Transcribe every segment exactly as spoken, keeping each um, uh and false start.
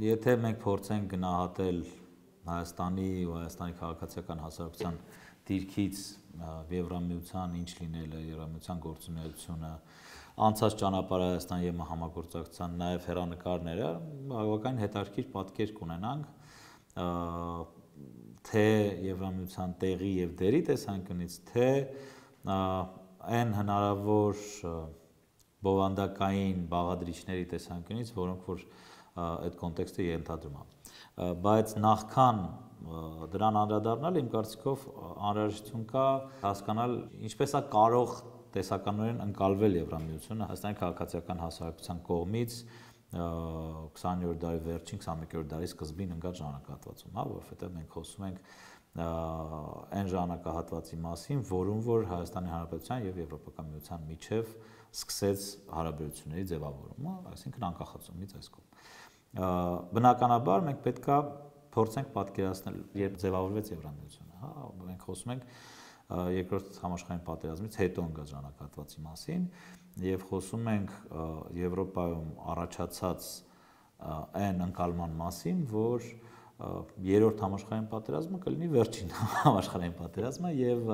Եթե մենք փորձենք գնահատել Հայաստանի ու Հայաստանի քաղաքացիական հասարակության դիրքից Եվրամիության ինչ լինել է, Եվրամիության գործունեությունը, անցած ճանապարհը Հայաստանի եւ համագործակցության նաեւ հերանեկարները, բավական հետաքրքիր պատկեր կունենանք թե Եվրամիության տեղի եւ դերի տեսանկյունից, թե այն հնարավոր բովանդակային բաղադրիչների տեսանկյունից, որոնք որ այդ կոնտեքստը ենթադրում է։ Բայց նախքան դրան անդրադառնալ, իմ կարծիքով անհրաժեշտություն կա հասկանալ ինչպես է կարող տեսականորեն ընկալվել Եվրամիությունը Հայաստանի քաղաքացիական հասարակության կողմից քսաներորդ դարի վերջին, քսաներկերորդ դարի սկզբին ընկած ժամանակահատվածում, հա, որովհետև մենք խոսում ենք այն ժամանակահատվածի մասին, որում որ Հայաստանի Հանրապետության եւ Եվրոպական միության միջև սկսեց հարաբերությունների ձևավորումը, այսինքն անկախացումից այս կողմ։ Բնականաբար մենք պետք է փորձենք պատկերացնել, երբ ձևավորվեց Եվրամիությունը, հա, մենք խոսում ենք երկրորդ համաշխարհային պատերազմից հետո ընկած ժամանակահատվածի մասին եւ խոսում ենք Եվրոպայում առաջացած այն ընկալման մասին, որ երրորդ համաշխարհային պատերազմը կլինի վերջին համաշխարհային պատերազմը եւ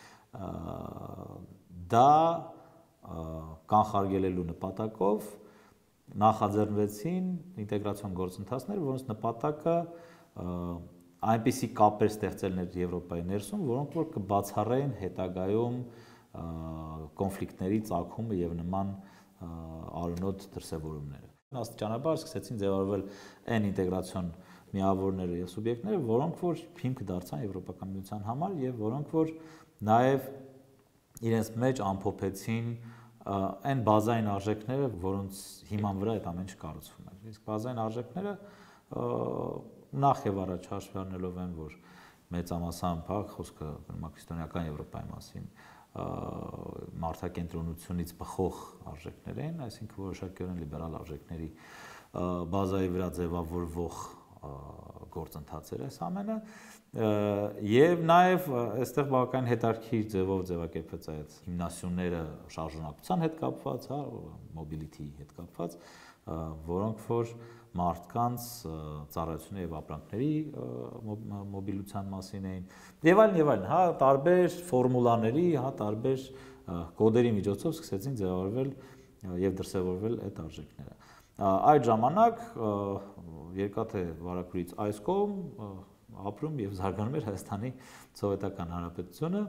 դա կանխարգելելու նպատակով նախաձեռնվեցին ինտեգրացիոն գործընթացներ, որոնց նպատակը այնպիսի կապեր ստեղծելն էր Եվրոպայի ներսում, որոնք որ կբացառեին հետագայում կոնֆլիկտների ծագումը եւ նման արունոտ դրսևորումները։ Աստիճանաբար սկսեցին ձևավորվել այն ինտեգրացիոն միավորները եւ սուբյեկտները, որոնք որ հիմք դարձան Եվրոպական միության համար եւ որոնք որ նաեւ իրենց մեջ ամփոփեցին այն բազային արժեքները, որոնց հիման վրա այդ ամեն ինչ կառուցվում էր։ Իսկ բազային արժեքները նախ եւ առաջ հաշվի առնելով այն, որ մեծամասամբ խոսքը քրիստոնեական Եվրոպայի մասին մարդակենտրոնությունից բխող արժեքներ են, այսինքն որոշակիորեն լիբերալ արժեքների բազայի վրա ձևավորվող գործընթացեր այս ամենը եւ նաեւ այստեղ բավական հետաքրքիր ձևով ձևակերպվեց այդ հիմնասյուները շարժունակության հետ կապված, հա, mobility հետ կապված, որոնք որ մարդկանց ծառայությունների եւ ապրանքների մոբիլության մասին էին եւ այլն եւ այլն, հա, տարբեր ֆորմուլաների, հա, տարբեր կոդերի միջոցով սկսեցին ձևավորվել եւ դրսևորվել այդ արժեքները։ Այդ ժամանակ երկաթե վարակույրից այս կողմ ապրում եւ զարգանում էր Հայաստանի Սովետական Հանրապետությունը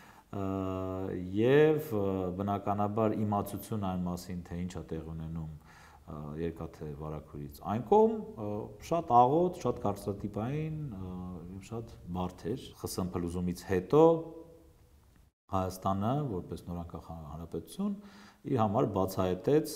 եւ բնականաբար իմացություն այն մասին, թե ինչ է տեղի ունենում երկաթե վարակույրից այն կողմ շատ աղոտ, շատ կարծրատիպային եւ շատ բարդ էր։ ԽՍՀՄ փլուզումից հետո Հայաստանը որպես նորանկախ հանրապետություն իր համար բացահայտեց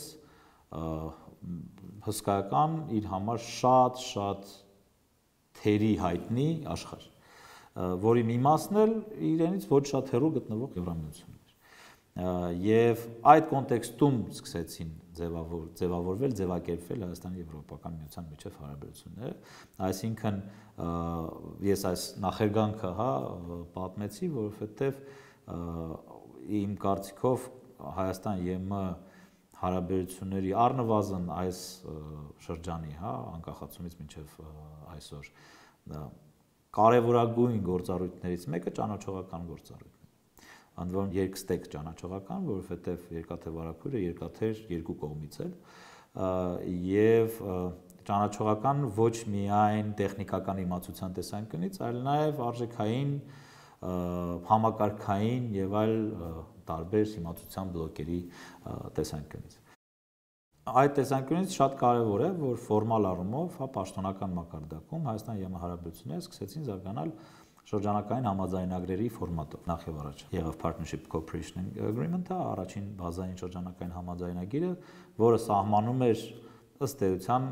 հսկայական իր համար շատ-շատ թերի հայտնի աշխարհ, որի մի մասն էլ իրենից ոչ շատ հեռու գտնվող Եվրամիությունն էր։ Եվ այդ կոնտեքստում սկսեցին ձևավոր, ձևավորվել, ձևակերպվել Հայաստանի Եվրոպական միության միջև հարաբերությունները, այսինքն ես այս նախերգանքը, հա, պատմեցի, որովհետև իմ կարծիքով Հայաստան-ԵՄ հարաբերությունների առնվազն այս շրջանի, հա, անկախացումից մինչև այսօր կարևորագույն գործառույթներից մեկը ճանաչողական գործառույթն է։ Ընդ որում երկստեք ճանաչողական, որովհետև երկաթե վարակույրը երկաթե երկու կողմից է եւ ճանաչողական ոչ միայն տեխնիկական իմացության տեսանկյունից, այլ նաեւ արժեքային, համակարգային եւ այլ տարբեր իմացության բլոկերի տեսանկյունից։ Այդ տեսանկյունից շատ կարևոր է, որ ֆորմալ առումով, հա, պաշտոնական մակարդակում Հայաստան-ԵՄ հարաբերությունները սկսեցին զարգանալ շրջանակային համաձայնագրերի ֆորմատով։ Նախ եւ առաջ եղավ Partnership Cooperation Agreement-ը, առաջին բազային շրջանակային համաձայնագիրը, որը սահմանում էր ըստ էության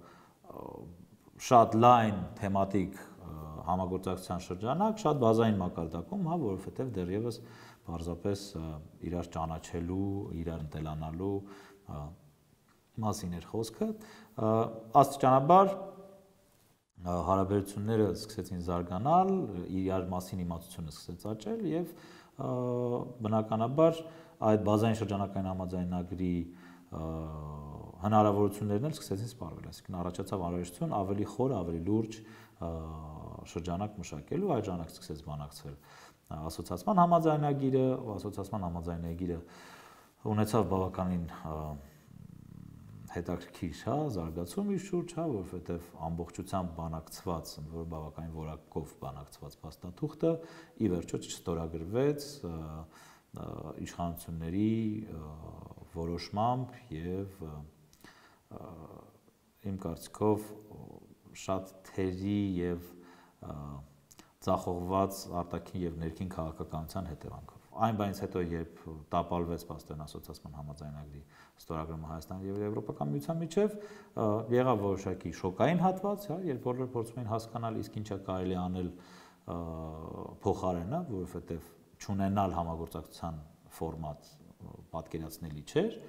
շատ լայն թեմատիկ համագործակցության շրջանակ, շատ բազային մակարդակում, հա, որովհետեւ դեռևս պարզապես իրար ճանաչելու, իրար ընտելանալու մասին էր խոսքը, աստիճանաբար հարաբերությունները սկսեցին զարգանալ, իրար մասին իմացությունը սկսեց աճել եւ բնականաբար այդ բազային շրջանակային համաձայնագրի հնարավորություններն էլ սկսեցին սպառվել, այսինքն առաջացավ անհրաժեշտություն ավելի խոր, ավելի լուրջ շրջանակ մշակելու, այդ ժամանակ սկսեց բանակցվել ասոցիացիան համաձայնագիրը, ու ասոցիացիան համաձայնագիրը ունեցավ բավականին հետաքրքիր, հա, զարգացում իր շուրջ, հա, որովհետև ամբողջությամբ բանակցված, որ բավականին որակով բանակցված փաստաթուղթը ի վերջո չստորագրվեց իշխանությունների որոշմամբ եւ իմ կարծիքով շատ թերի եւ ձախողված արտաքին եւ ներքին քաղաքականության հետևանքով։ Այն բանից հետո, երբ տապալվեց Պաստորեն ասոցիացիան համաձայնագրի ստորագրումը Հայաստանի եւ Եվրոպական միության միջև, եղավ որոշակի շոկային հատված, հա, երբ բոլորը փորձում էին հասկանալ իսկ ինչա կարելի անել փոխարենը, որովհետեւ չունենալ համագործակցության ֆորմատ պատկերացնելի չէր,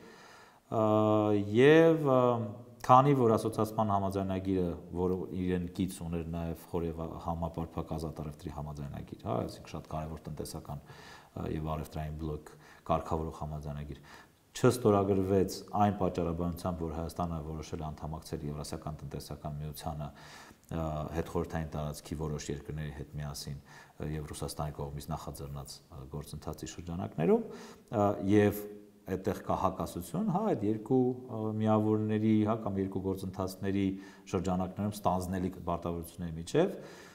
եւ քանի որ ասոցիացիան համաձայնագիրը, որը իրեն կից ուներ նաեւ խորև համապարփակ ազատ առևտրի համաձայնագիր, հա, այսինքն շատ կարեւոր տնտեսական եւ առևտրային բլոկ կարգավորող համաձայնագիր, չստորագրվեց այն պատճառաբանությամբ, որ Հայաստանը որոշել է անդամակցել Եվրասիական տնտեսական միությանը հետխորհրդային տարածքի որոշ երկրների հետ միասին եւ Ռուսաստանի կողմից նախաձեռնած գործընթացի շրջանակներում եւ այդտեղ կա հակասություն, հա, այդ երկու միավորների, հա, կամ երկու գործընթացների շրջանակներում ստանձնելի պարտավորությունների միջև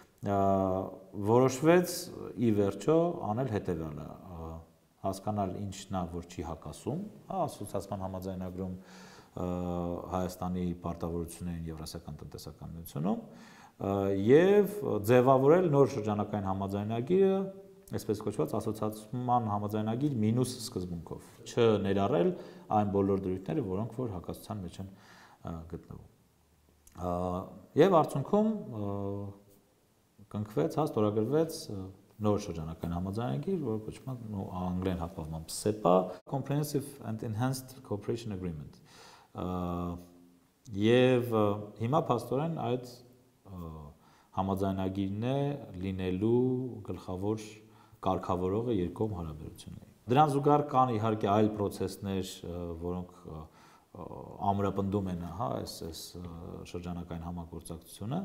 որոշվեց ի վերջո անել հետևյալը, հասկանալ ինչն է, որ չի հակասում, հա, ասոցիացիան համաձայնագրում Հայաստանի պարտավորություններին Եվրասիական տնտեսական միությունում եւ ձևավորել նոր շրջանակային համաձայնագիրը, այսպես կոչված ասոցիացիան համաձայնագիր մինուս սկզբունքով, չներառել այն բոլոր դրույթները, որոնք որ հակասության մեջ են գտնվում։ Եվ արդյունքում կնքվեց, հա, ստորագրվեց նոր շրջանակային համաձայնագիր, որը կոչվում է անգլերեն հապամամբ սեպա, Comprehensive and Enhanced Cooperation Agreement։ Եվ հիմա փաստորեն այդ համաձայնագիրն է լինելու գլխավոր կարգավորողը երկկողմ հարաբերությունների։ Դրան զուգահեռ կան իհարկե այլ process-ներ, որոնք ամրապնդում են, հա, այս այս շրջանակային համագործակցությունը,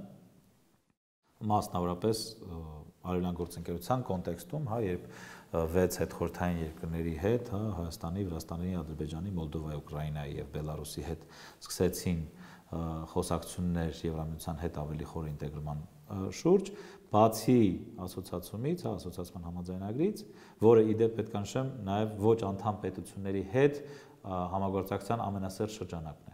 մասնավորապես արևելյան գործընկերության կոնտեքստում, հա, երբ վեց հետխորհրդային երկրների հետ, հա, Հայաստանի, Վրաստանի, Ադրբեջանի, Մոլդովայի, Ուկրաինայի եւ Բելարուսի հետ սկսեցին խոսակցություններ Եվրամիության հետ ավելի խոր ինտեգրման շուրջ, բացի ասոցիացիումից, հա, ասոցիացիան համաձայնագրից, որը ի դեպ պետք է նշեմ նաեւ ոչ անդամ պետությունների հետ համագործակցության ամենասերտ շրջանակն է։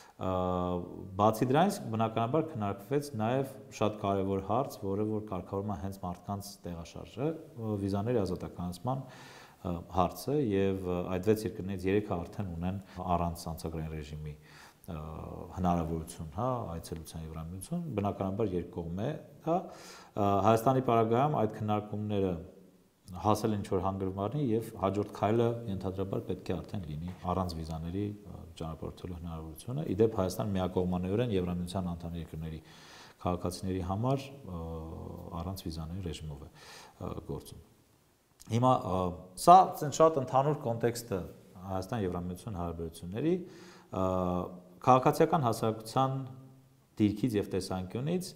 Բացի դրանից բնականաբար քննարկվեց նաև շատ կարևոր հարց, որը որ կարգավորում է հենց մարդկանց տեղաշարժը, վիզաների ազատականացման հարցը եւ այդ վեց երկրներից երեքը արդեն ունեն առանց անցագրային ռեժիմի հնարավորություն, հա, այցելության Եվրամիություն, բնականաբար երկկողմ է, հա, Հայաստանի պարագայում այդ քննարկումները հասել են ինչ-որ հանգրվանի եւ հաջորդ քայլը ենթադրաբար պետք է արդեն լինի առանց վիզաների ճանապարհորդելու հնարավորությունը։ Իդեպ Հայաստան միակողմանիորեն Եվրամիության անդամ երկրների քաղաքացիների համար առանց վիզաների ռեժիմով է գործում։ Հիմա սա շատ ընդհանուր կոնտեքստը Հայաստան-Եվրամիություն հարաբերությունների քաղաքացիական հասարակության դիրքից եւ տեսանկյունից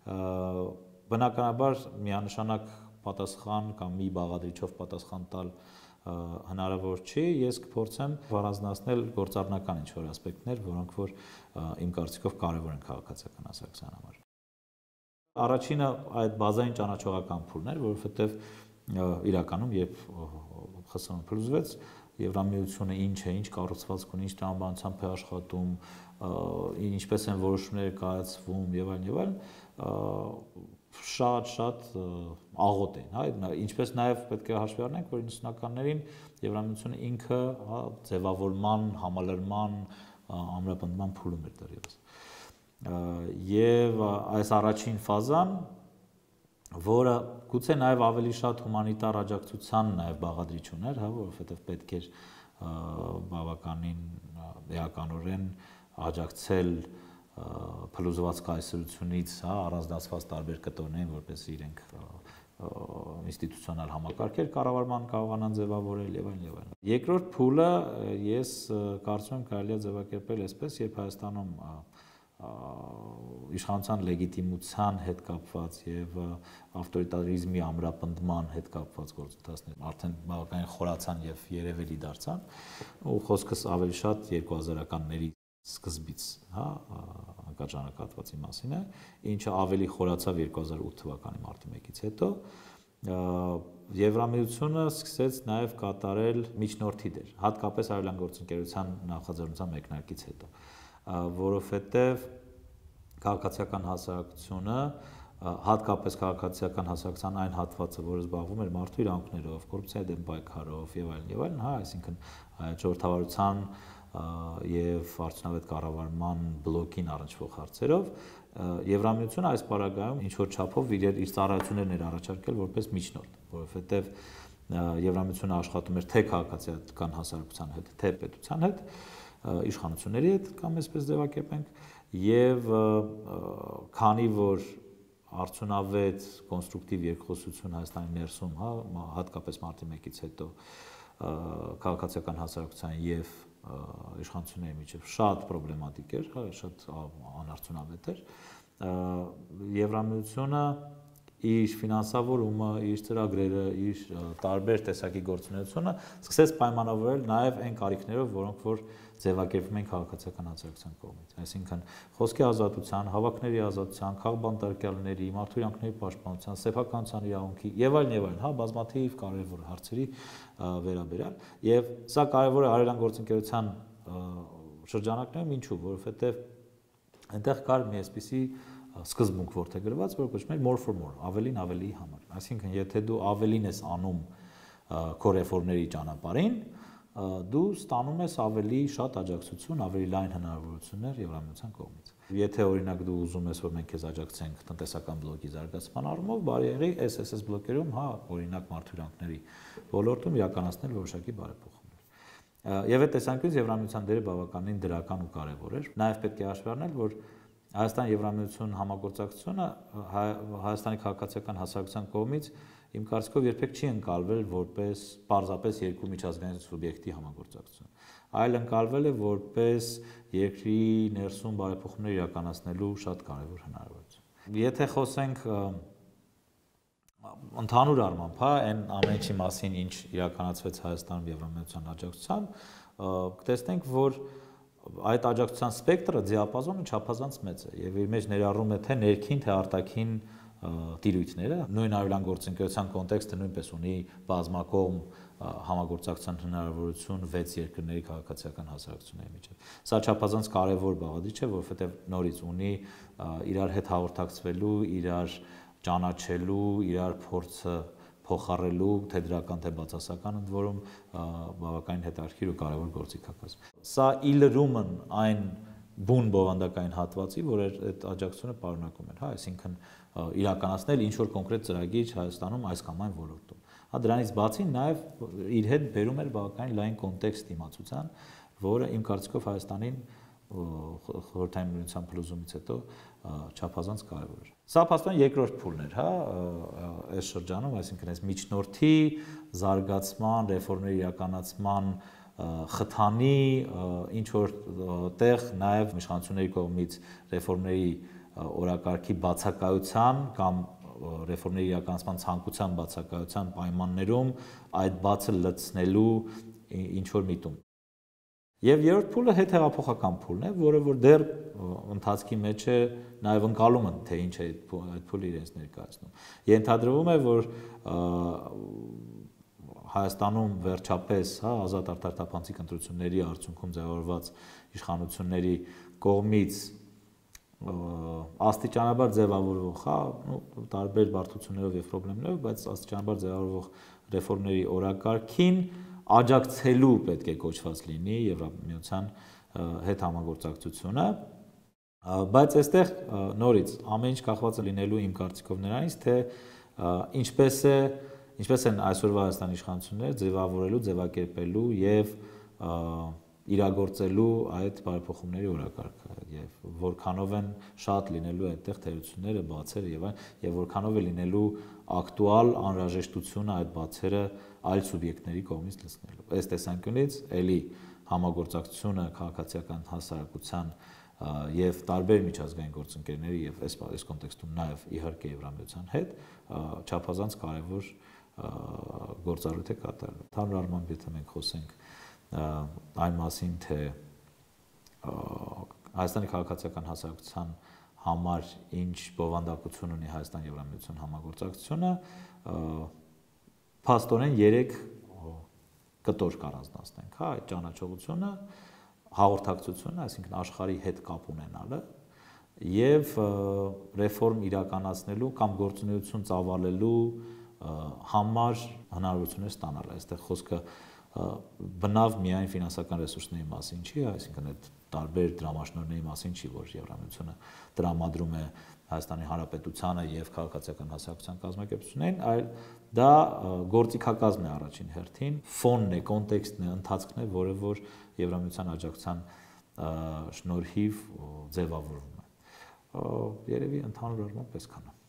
բնականաբար միանշանակ պատասխան կամ մի բաղադրիչով պատասխան տալ հնարավոր չի, ես կփորձեմ առանձնացնել գործառնական ինչ-որ ասպեկտներ, որոնք որ իմ կարծիքով կարևոր են քաղաքացիական հասարակության համար։ Առաջինը այդ բազային ճանաչողական փուլն էր, որովհետև իրականում երբ ԽՍՀՄ փլուզվեց, Եվրամիությունը ինչ է, ինչ կառուցվածք ունի, ինչ տրամաբանությամբ է աշխատում, ինչպես են որոշումները կայացվում եւ այլն եւ այլն, շատ-շատ աղոտ են, հա, ինչպես նաև պետք է հաշվի առնենք, որ իննսունականներին Եվրամիությունը ինքը, հա, ձևավորման, համալրման, ամրապնդման փուլում էր դեռևս։ Եվ այս առաջին ֆազան, որը գուցե նաև ավելի շատ հումանիտար աջակցության նաև բաղադրիչ ուներ, հա, որովհետև պետք էր բավականին էականորեն աջակցել փլուզված կայսրությունից, հա, առանձնացված տարբեր կտորներին, որպես իրենք ինստիտուցիոնալ համակարգեր կառավարման կարողանան ձևավորել եւ այլն եւ այլն։ Երկրորդ փուլը ես կարծում եմ կարելի է ձևակերպել այսպես, երբ Հայաստանում իշխանության լեգիտիմության հետ կապված եւ ավտորիտարիզմի ամրապնդման հետ կապված գործընթացներ արդեն բավականին խորացան եւ երևելի դարձան, ու խոսքս ավելի շատ երկու հազարականների սկզբից, հա, անկարգ մասին է, ինչը ավելի խորացավ երկու հազար ութ թվականի մարտի մեկից հետո, Եվրամիությունը սկսեց նաև կատարել միջնորդի դեր, հատկապես Արևելյան գործընկերության նախաձեռնության մեկնարկից հետո, որովհետև քաղաքացիական հասարակությունը, հատկապես քաղաքացիական հասարակության այն հատվածը, որը զբաղվում էր մարդու իրավունքներով, կոռուպցիայի դեմ պայքարով եւ այլն եւ այլն, հա, այսինքն ժողովրդավարության եւ արդյունավետ կառավարման բլոկին առնչվող հարցերով, Եվրամիությունը այս պարագայում ինչ որ չափով իր իր ծառայություններն էր առաջարկել որպես միջնորդ, որովհետեւ Եվրամիությունը աշխատում էր թե քաղաքացիական հասարակության հետ, թե պետության հետ, իշխանությունների հետ, կամ այսպես ձևակերպենք, եւ քանի որ արդյունավետ կոնստրուկտիվ երկխոսություն Հայաստանի ներսում, հա, հատկապես մարտի մեկից հետո քաղաքացիական հասարակության եւ իշխանությունների միջև շատ պրոբլեմատիկ էր, հա, շատ անարդյունավետ էր, Եվրամիությունը իր ֆինանսավորումը, իր ծրագրերը, իր տարբեր տեսակի գործունեությունը սկսեց պայմանավորել նաև այն կարիքներով, որոնք որ ձևակերպվում են քաղաքացիական հասարակության կողմից, այսինքն խոսքի ազատության, հավաքների ազատության, քաղբանտարկյալների, մարդու իրավունքների պաշտպանության, սեփականության իրավունքի եւ այլն եւ այլն, հա, բազմաթիվ կարևոր հարցերի վերաբերյալ, եւ սա կարևոր է Արևելյան գործընկերության շրջանակներում, ինչու, որովհետեւ այնտեղ կար մի այսպիսի սկզբունք որդեգրված, որ կոչվում է more for more, ավելին ավելիի համար, այսինքն եթե դու ավելին ես անում քո ռեֆորմների ճանապարհին, դու ստանում ես ավելի շատ աջակցություն, ավելի լայն հնարավորություններ Եվրամիության կողմից։ Եթե օրինակ դու ուզում ես, որ մենք քեզ աջակցենք տնտեսական բլոկի զարգացման առումով, բարի եղի էս էս էս բլոկերում, հա, օրինակ մարդու իրավունքների ոլորտում իրականացնել որոշակի բարեփոխումներ։ Եվ այդ տեսանկյունից Եվրամիության դերը բավականին դրական ու կարևոր էր։ Նաև պետք է հաշվի առնել, որ Հայաստան-Եվրամիություն համագործակցությունը Հայաստանի քաղաքացիական հասարակության կողմից իմ կարծիքով երբեք չի ընկալվել որպես պարզապես երկու միջազգային սուբյեկտի համագործակցություն, այլ ընկալվել է որպես երկրի ներսում բարեփոխումներ իրականացնելու շատ կարևոր հնարավորություն։ Եթե խոսենք ընդհանուր առմամբ, հա, այն ամեն ինչի մասին, ինչ իրականացվեց Հայաստանում Եվրամիության աջակցությամբ, կտեսնենք, որ այդ աջակցության սպեկտրը դիապազոնը չափազանց մեծ է եւ իր մեջ ներառում է թե ներքին, թե արտաքին տիրույթները, նույն Արևելյան գործընկերության կոնտեքստը նույնպես ունի բազմակողմ համագործակցության հնարավորություն վեց երկրների քաղաքացիական հասարակությունների միջև։ Սա չափազանց կարևոր բաղադրիչ է, որովհետեւ նորից ունի իրար հետ հաղորդակցվելու, իրար ճանաչելու, իրար փորձը փոխառելու թե դրական թե բացասական ընդ որում բավականին հետաքրքիր ու կարևոր գործիքակազմ։ Սա իլրումն այն բուն բովանդակային հատվածի, որ այդ աջակցությունը պարունակում էր, հա, այսինքն իրականացնել ինչ որ կոնկրետ ծրագիր Հայաստանում այս կամ այն ոլորտում։ Հա, դրանից բացի նաև իր հետ բերում էր բավականին լայն կոնտեքստ իմացության, որը իմ կարծիքով Հայաստանին խորհրդային միության փլուզումից հետո չափազանց կարևոր էր։ Սա փաստորեն երկրորդ փուլն էր, հա, այս շրջանում, այսինքն այս միջնորդի զարգացման, ռեֆորմների իրականացման խթանի ինչ որ տեղ նաև իշխանությունների կողմից ռեֆորմների օրակարգի բացակայության կամ ռեֆորմների իրականացման ցանկության բացակայության պայմաններում այդ բացը լցնելու ինչ որ միտում։ Եվ երրորդ փուլը հետհեղափոխական փուլն է, որը որ դեռ ընթացքի մեջ է նաև ընկալումը, թե ինչ է այդ փուլը իրենց ներկայացնում։ Ենթադրվում է, որ Հայաստանում վերջապես, հա, ազատ արդար թափանցիկ ընտրությունների արդյունքում ձևավորված իշխանությունների կողմից աստիճանաբար ձևավորվող, հա, տարբեր բարդություններով եւ խնդիրներով, բայց աստիճանաբար ձևավորվող ռեֆորմների օրակարգին աջակցելու պետք է կոչված լինի Եվրամիության հետ համագործակցությունը, բայց այստեղ նորից ամեն ինչ կախված է լինելու իմ կարծիքով նրանից, թե ինչպես է ինչպես են այսօրվա Հայաստանի իշխանությունները ձևավորելու, ձևակերպելու եւ իրագործելու այդ բարեփոխումների օրակարգը եւ որքանով են շատ լինելու այդտեղ թերությունները, բացերը եւ այլն, եւ որքանով է լինելու ակտուալ անհրաժեշտությունը այդ բացերը այլ սուբյեկտների կողմից լցնելու։ Այս տեսանկյունից էլի համագործակցությունը քաղաքացիական հասարակության եւ տարբեր միջազգային գործընկերների եւ այս այս կոնտեքստում նաեւ իհարկե Եվրամիության հետ չափազանց կարեւոր գործառույթ է կատարելու։ Ընդհանուր առմամբ եթե մենք խոսենք այն մասին, թե Հայաստանի քաղաքացիական հասարակության համար ինչ բովանդակություն ունի Հայաստան-Եվրամիություն համագործակցությունը, փաստորեն երեք կտոր կառանձնացնենք, հա, այդ ճանաչողությունը, հաղորդակցությունը, այսինքն աշխարհի հետ կապ ունենալը եւ ռեֆորմ իրականացնելու կամ գործունեություն ծավալելու համար հնարավորություններ ստանալը։ Այստեղ խոսքը բնավ միայն ֆինանսական ռեսուրսների մասին չի, այսինքն այդ տարբեր դրամաշնորհների մասին չի, որ Եվրամիությունը տրամադրում է Հայաստանի Հանրապետությանը եւ քաղաքացիական հասարակության կազմակերպություններին, այլ դա գործիքակազմ է առաջին հերթին, ֆոնն է, կոնտեքստն է, ընթացքն է, որը որ Եվրամիության աջակցության շնորհիվ ձևավորվում է։ Երևի ընդհանուր առմամբ այսքանը։